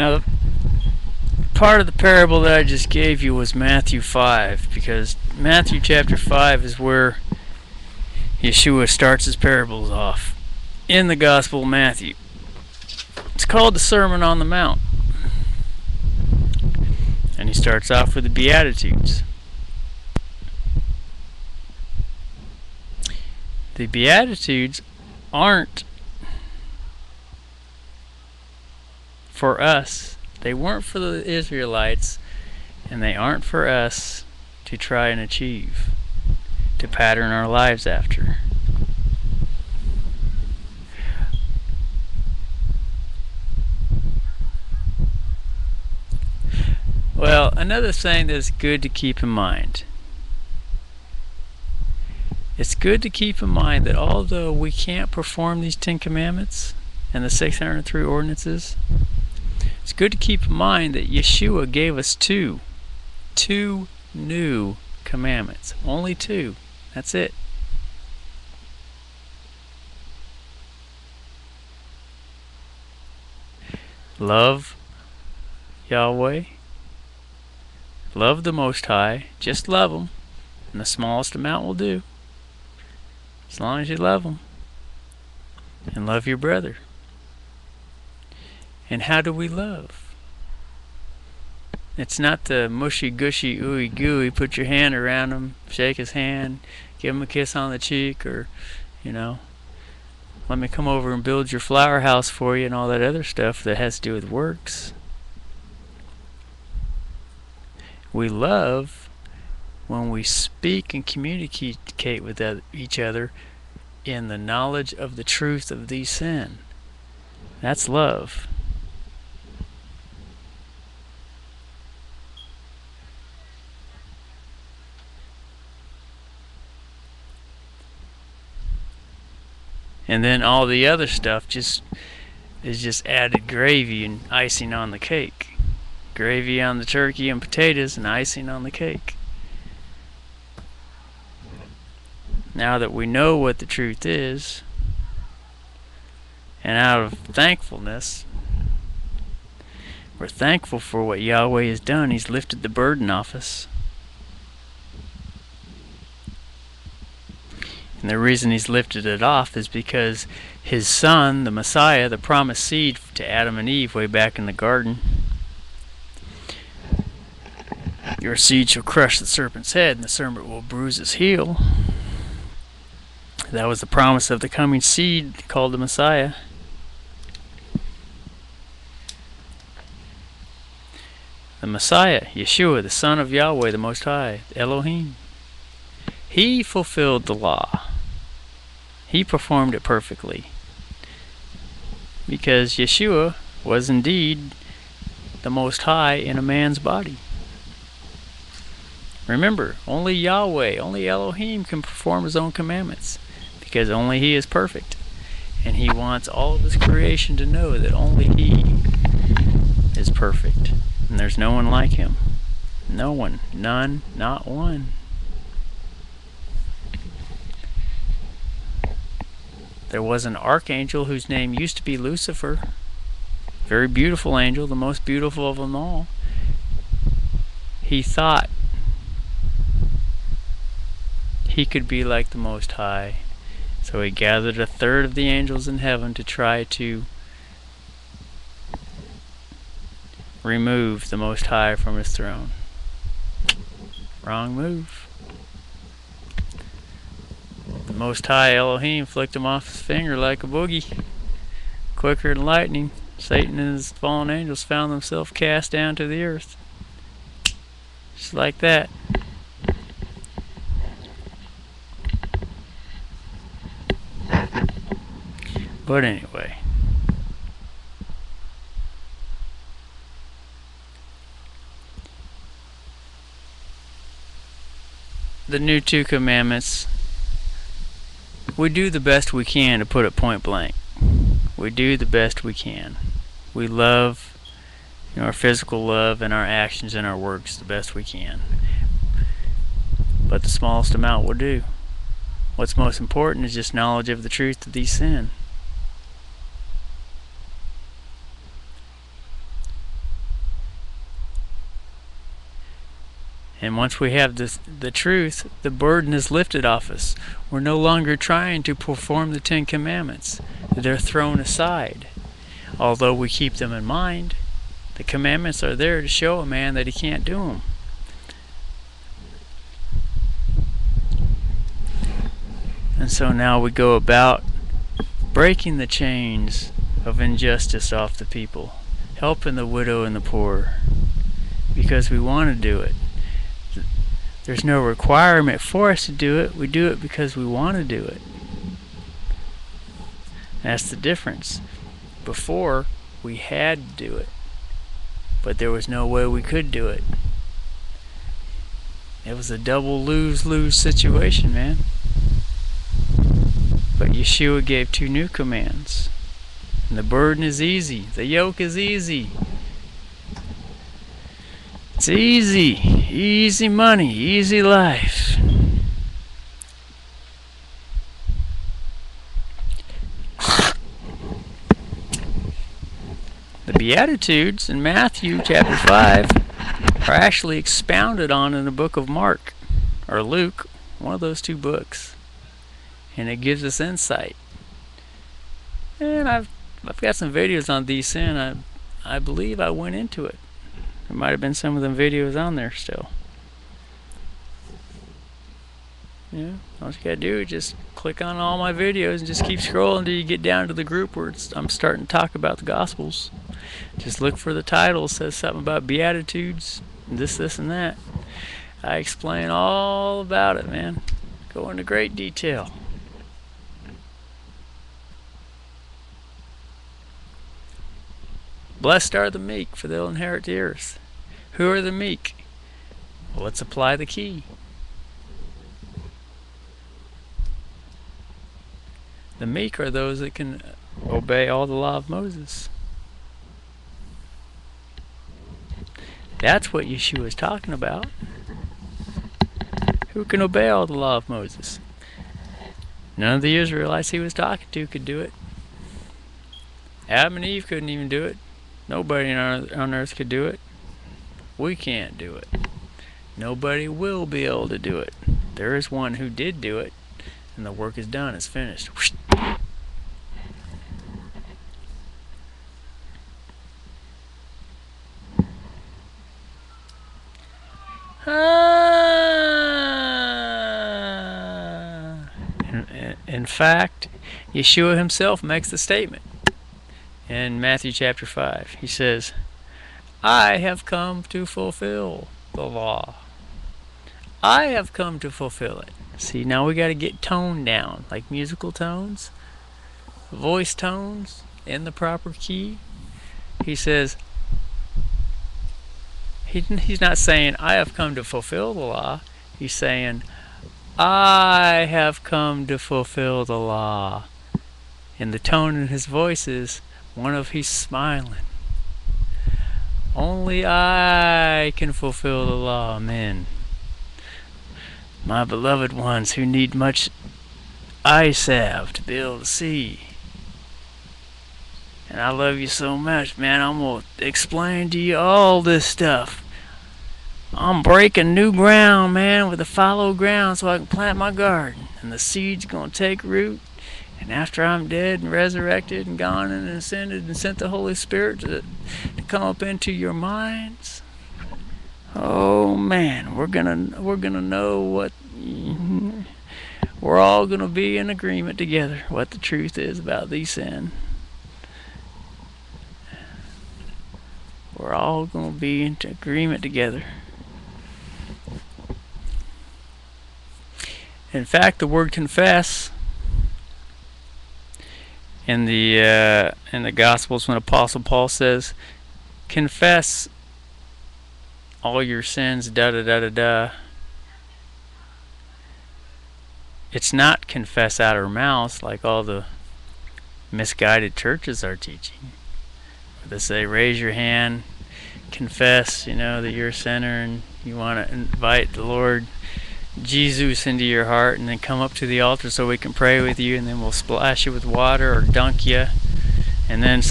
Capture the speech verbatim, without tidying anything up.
Now, the part of the parable that I just gave you was Matthew five, because Matthew chapter five is where Yeshua starts his parables off in the Gospel of Matthew. It's called the Sermon on the Mount. And he starts off with the Beatitudes. The Beatitudes aren't for us. They weren't for the Israelites, and they aren't for us to try and achieve, to pattern our lives after. Well, another thing that's good to keep in mind. It's good to keep in mind that although we can't perform these Ten Commandments and the six hundred three ordinances, it's good to keep in mind that Yeshua gave us two, two new commandments. Only two. That's it. Love Yahweh. Love the Most High. Just love Him. And the smallest amount will do. As long as you love Him. And love your brother. And how do we love? It's not the mushy gushy ooey gooey, put your hand around him, shake his hand, give him a kiss on the cheek, or, you know, let me come over and build your flower house for you and all that other stuff that has to do with works. We love when we speak and communicate with each other in the knowledge of the truth of these sin. That's love. And then all the other stuff just is just added gravy and icing on the cake. Gravy on the turkey and potatoes and icing on the cake. Now that we know what the truth is, and out of thankfulness, we're thankful for what Yahweh has done. He's lifted the burden off us. And the reason He's lifted it off is because His Son, the Messiah, the promised seed to Adam and Eve way back in the garden, your seed shall crush the serpent's head, and the serpent will bruise his heel. That was the promise of the coming seed called the Messiah. The Messiah, Yeshua, the Son of Yahweh, the Most High, Elohim. He fulfilled the law. He performed it perfectly. Because Yeshua was indeed the Most High in a man's body. Remember, only Yahweh, only Elohim can perform His own commandments. Because only He is perfect. And He wants all of His creation to know that only He is perfect. And there's no one like Him. No one. None. Not one. There was an archangel whose name used to be Lucifer. Very beautiful angel, the most beautiful of them all. He thought he could be like the Most High. So he gathered a third of the angels in heaven to try to remove the Most High from His throne. Wrong move. The Most High Elohim flicked him off his finger like a boogie. Quicker than lightning, Satan and his fallen angels found themselves cast down to the earth. Just like that. But anyway. The new two commandments, we do the best we can, to put it point blank. We do the best we can. We love, you know, our physical love and our actions and our works the best we can. But the smallest amount will do. What's most important is just knowledge of the truth of these sin. And once we have this, the truth, the burden is lifted off us. We're no longer trying to perform the Ten Commandments. They're thrown aside. Although we keep them in mind, the commandments are there to show a man that he can't do them. And so now we go about breaking the chains of injustice off the people, helping the widow and the poor, because we want to do it. There's no requirement for us to do it. We do it because we want to do it. That's the difference. Before, we had to do it, but there was no way we could do it. It was a double lose-lose situation, man. But Yeshua gave two new commands. And the burden is easy. The yoke is easy. It's easy. Easy money. Easy life. The Beatitudes in Matthew chapter five are actually expounded on in the book of Mark or Luke, one of those two books. And it gives us insight. And I've I've got some videos on these sin. I I believe I went into it. There might have been some of them videos on there still. Yeah, all you gotta do is just click on all my videos and just keep scrolling until you get down to the group where it's, I'm starting to talk about the Gospels. Just look for the title. It says something about Beatitudes, this, this, and that. I explain all about it, man. Go into great detail. Blessed are the meek, for they'll inherit the earth. Who are the meek? Well, let's apply the key. The meek are those that can obey all the law of Moses. That's what Yeshua is talking about. Who can obey all the law of Moses? None of the Israelites he was talking to could do it. Adam and Eve couldn't even do it. Nobody on earth could do it. We can't do it. Nobody will be able to do it. There is one who did do it, and the work is done. It's finished. Ah. In, in fact, Yeshua himself makes the statement in Matthew chapter five. He says, I have come to fulfill the law. I have come to fulfill it. See, now we got to get toned down, like musical tones, voice tones in the proper key. He says, he, he's not saying, I have come to fulfill the law. He's saying, I have come to fulfill the law. And the tone in his voice is one of he's smiling. Only I can fulfill the law, amen. My beloved ones who need much eye salve to be able to see. And I love you so much, man. I'm going to explain to you all this stuff. I'm breaking new ground, man, with the fallow ground so I can plant my garden. And the seed's going to take root. And after I'm dead and resurrected and gone and ascended and sent the Holy Spirit to, to come up into your minds, oh man, we're gonna we're gonna know what we're all gonna be in agreement together. What the truth is about these sin. We're all gonna be in agreement together. In fact, the word confess in the uh, in the Gospels, when Apostle Paul says, confess all your sins, da da da da da, it's not confess out of our mouths like all the misguided churches are teaching. They say, raise your hand, confess, you know, that you're a sinner and you want to invite the Lord Jesus into your heart, and then come up to the altar so we can pray with you, and then we'll splash you with water or dunk you, and then